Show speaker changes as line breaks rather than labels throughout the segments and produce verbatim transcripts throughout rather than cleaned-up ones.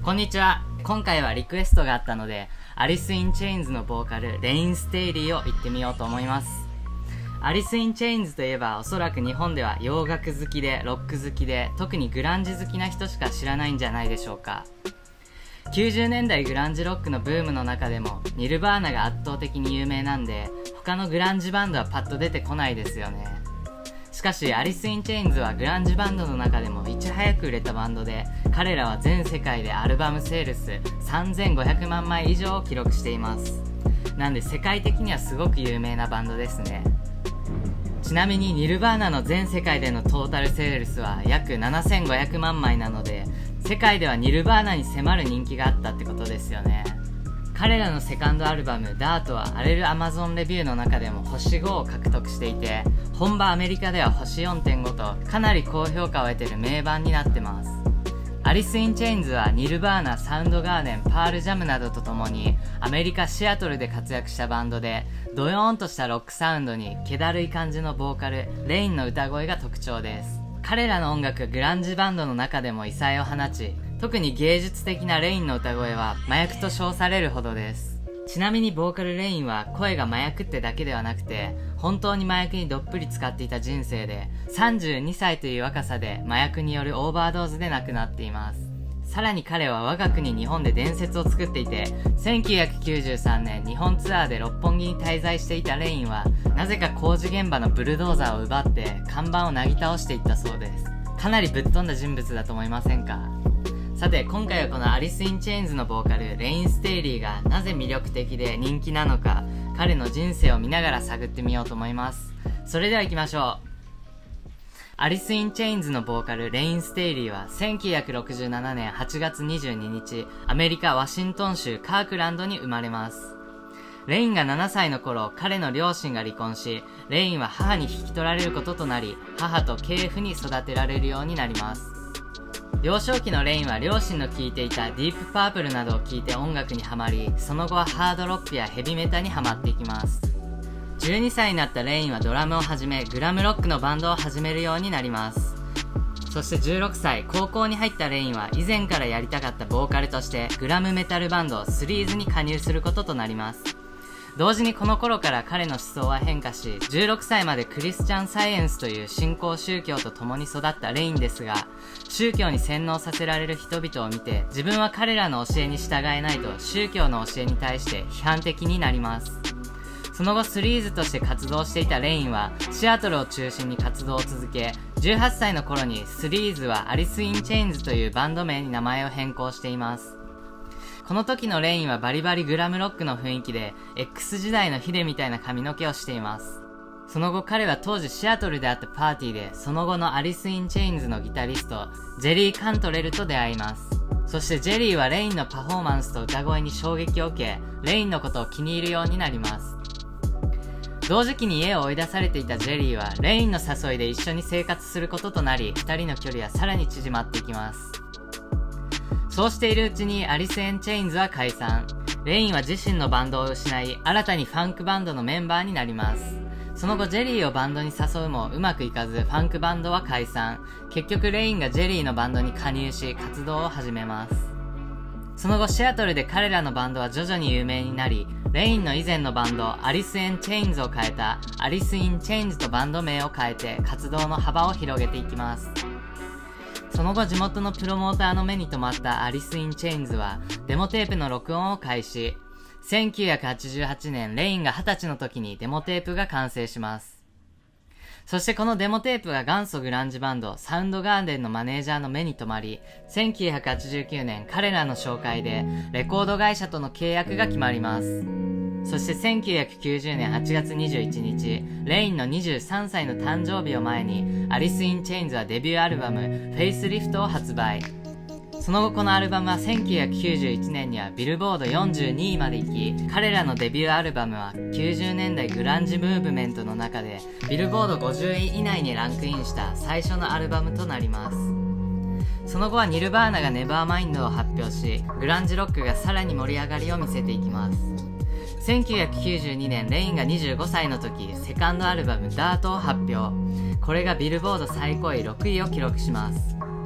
こんにちは。今回はリクエストがあったので、アリス・イン・チェインズのボーカル、レイン・ステイリーを言ってみようと思います。アリス・イン・チェインズといえば、おそらく日本では洋楽好きで、ロック好きで、特にグランジ好きな人しか知らないんじゃないでしょうか。きゅうじゅうねんだいグランジロックのブームの中でも、ニルバーナが圧倒的に有名なんで、他のグランジバンドはパッと出てこないですよね。しかしアリス・イン・チェインズはグランジバンドの中でもいち早く売れたバンドで、彼らは全世界でアルバムセールスさんぜんごひゃくまんまい以上を記録しています。なんで世界的にはすごく有名なバンドですね。ちなみにニルバーナの全世界でのトータルセールスは約ななせんごひゃくまんまいなので、世界ではニルバーナに迫る人気があったってことですよね。彼らのセカンドアルバムダートは荒れる Amazon レビューの中でも星ごを獲得していて、本場アメリカでは星 よんてんご とかなり高評価を得ている名盤になってます。アリス・イン・チェインズはニルバーナ、サウンドガーデン、パールジャムなどとともにアメリカ・シアトルで活躍したバンドで、ドヨーンとしたロックサウンドに気だるい感じのボーカル、レインの歌声が特徴です。彼らの音楽はグランジバンドの中でも異彩を放ち、特に芸術的なレインの歌声は麻薬と称されるほどです。ちなみにボーカルレインは声が麻薬ってだけではなくて、本当に麻薬にどっぷり使っていた人生で、さんじゅうにさいという若さで麻薬によるオーバードーズで亡くなっています。さらに彼は我が国日本で伝説を作っていて、せんきゅうひゃくきゅうじゅうさんねん日本ツアーで六本木に滞在していたレインは、なぜか工事現場のブルドーザーを奪って看板をなぎ倒していったそうです。かなりぶっ飛んだ人物だと思いませんか？さて今回はこのアリス・イン・チェインズのボーカルレイン・ステイリーがなぜ魅力的で人気なのか、彼の人生を見ながら探ってみようと思います。それでは行きましょう。アリス・イン・チェインズのボーカルレイン・ステイリーはせんきゅうひゃくろくじゅうななねんはちがつにじゅうににち、アメリカ・ワシントン州カークランドに生まれます。レインがななさいの頃、彼の両親が離婚し、レインは母に引き取られることとなり、母と系譜に育てられるようになります。幼少期のレインは両親の聴いていたディープパープルなどを聴いて音楽にハマり、その後はハードロックやヘビメタにハマっていきます。じゅうにさいになったレインはドラムを始め、グラムロックのバンドを始めるようになります。そしてじゅうろくさい、高校に入ったレインは以前からやりたかったボーカルとしてグラムメタルバンドスリーズに加入することとなります。同時にこの頃から彼の思想は変化し、じゅうろくさいまでクリスチャンサイエンスという新興宗教と共に育ったレインですが、宗教に洗脳させられる人々を見て、自分は彼らの教えに従えないと宗教の教えに対して批判的になります。その後スリーズとして活動していたレインはシアトルを中心に活動を続け、じゅうはっさいの頃にスリーズはアリス・イン・チェインズというバンド名に名前を変更しています。この時のレインはバリバリグラムロックの雰囲気で X 時代のヒデみたいな髪の毛をしています。その後彼は当時シアトルであったパーティーで、その後のアリス・イン・チェインズのギタリストジェリー・カントレルと出会います。そしてジェリーはレインのパフォーマンスと歌声に衝撃を受け、レインのことを気に入るようになります。同時期に家を追い出されていたジェリーはレインの誘いで一緒に生活することとなり、ふたりの距離はさらに縮まっていきます。そうしているうちにアリス・イン・チェインズは解散。レインは自身のバンドを失い、新たにファンクバンドのメンバーになります。その後ジェリーをバンドに誘うもうまくいかず、ファンクバンドは解散。結局レインがジェリーのバンドに加入し活動を始めます。その後シアトルで彼らのバンドは徐々に有名になり、レインの以前のバンドアリス・イン・チェインズを変えたアリス・イン・チェインズとバンド名を変えて活動の幅を広げていきます。その後地元のプロモーターの目に留まったアリス・イン・チェインズはデモテープの録音を開始。せんきゅうひゃくはちじゅうはちねんレインがはたちの時にデモテープが完成します。そしてこのデモテープが元祖グランジバンドサウンドガーデンのマネージャーの目に留まり、せんきゅうひゃくはちじゅうきゅうねん彼らの紹介でレコード会社との契約が決まります。そしてせんきゅうひゃくきゅうじゅうねんはちがつにじゅういちにち、レインのにじゅうさんさいの誕生日を前にアリス・イン・チェインズはデビューアルバムフェイスリフトを発売。その後このアルバムはせんきゅうひゃくきゅうじゅういちねんにはビルボードよんじゅうにいまで行き、彼らのデビューアルバムはきゅうじゅうねんだいグランジムーブメントの中でビルボードごじゅうい以内にランクインした最初のアルバムとなります。その後はニルバーナがネバーマインドを発表し、グランジロックがさらに盛り上がりを見せていきます。せんきゅうひゃくきゅうじゅうにねんレインがにじゅうごさいの時、セカンドアルバムダートを発表。これがビルボード最高位ろくいを記録します。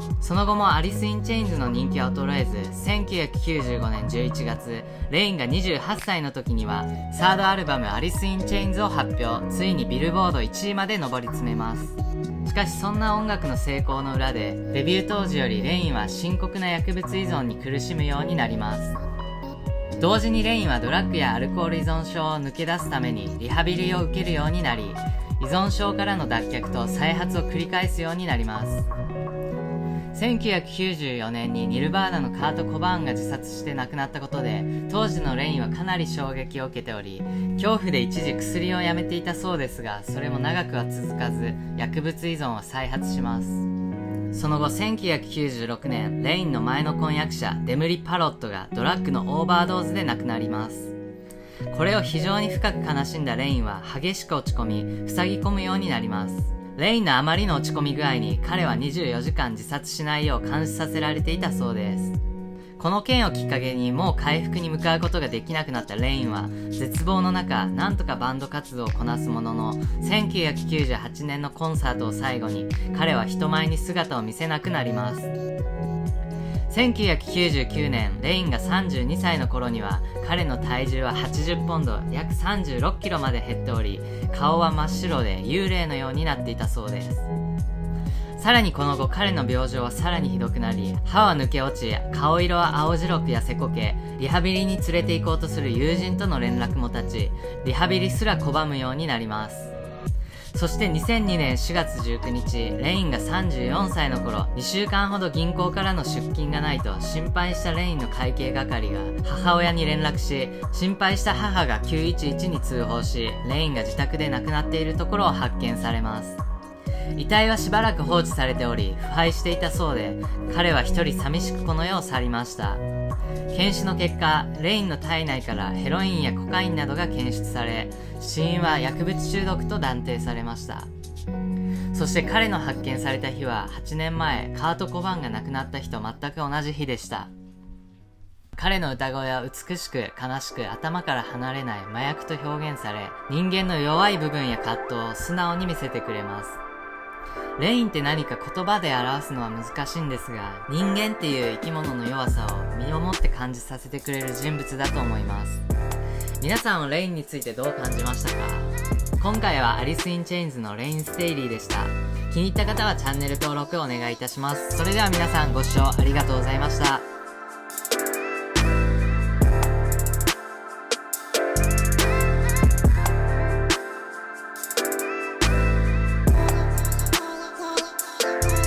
その後もアリス・イン・チェインズの人気は衰えず、せんきゅうひゃくきゅうじゅうごねんじゅういちがつ、レインがにじゅうはっさいの時にはサードアルバムアリス・イン・チェインズを発表。ついにビルボードいちいまで上り詰めます。しかしそんな音楽の成功の裏で、デビュー当時よりレインは深刻な薬物依存に苦しむようになります。同時にレインはドラッグやアルコール依存症を抜け出すためにリハビリを受けるようになり、依存症からの脱却と再発を繰り返すようになります。せんきゅうひゃくきゅうじゅうよねんにニルバーナのカート・コバーンが自殺して亡くなったことで、当時のレインはかなり衝撃を受けており、恐怖で一時薬をやめていたそうですが、それも長くは続かず、薬物依存は再発します。その後せんきゅうひゃくきゅうじゅうろくねん、レインの前の婚約者デムリ・パロットがドラッグのオーバードーズで亡くなります。これを非常に深く悲しんだレインは激しく落ち込み、塞ぎ込むようになります。レインのあまりの落ち込み具合に彼はにじゅうよじかん自殺しないよう監視させられていたそうです。この件をきっかけにもう回復に向かうことができなくなったレインは絶望の中、なんとかバンド活動をこなすものの、せんきゅうひゃくきゅうじゅうはちねんのコンサートを最後に彼は人前に姿を見せなくなります。せんきゅうひゃくきゅうじゅうきゅうねん、レインがさんじゅうにさいの頃には彼の体重ははちじゅっポンド、約さんじゅうろっキロまで減っており、顔は真っ白で幽霊のようになっていたそうです。さらにこの後彼の病状はさらにひどくなり、歯は抜け落ち、顔色は青白く痩せこけ、リハビリに連れて行こうとする友人との連絡も立ち、リハビリすら拒むようになります。そしてにせんにねんしがつじゅうくにち、レインがさんじゅうよんさいの頃、にしゅうかんほど銀行からの出金がないと心配したレインの会計係が母親に連絡し、心配した母がきゅういちいちに通報し、レインが自宅で亡くなっているところを発見されます。遺体はしばらく放置されており、腐敗していたそうで、彼は一人寂しくこの世を去りました。検視の結果、レインの体内からヘロインやコカインなどが検出され、死因は薬物中毒と断定されました。そして彼の発見された日ははちねんまえ、カート・コバーンが亡くなった日と全く同じ日でした。彼の歌声は美しく悲しく頭から離れない麻薬と表現され、人間の弱い部分や葛藤を素直に見せてくれます。レインって何か言葉で表すのは難しいんですが、人間っていう生き物の弱さを身をもって感じさせてくれる人物だと思います。皆さんはレインについてどう感じましたか？今回はアリス・イン・チェインズのレイン・ステイリーでした。気に入った方はチャンネル登録お願いいたします。それでは皆さんご視聴ありがとうございました。
Thank you.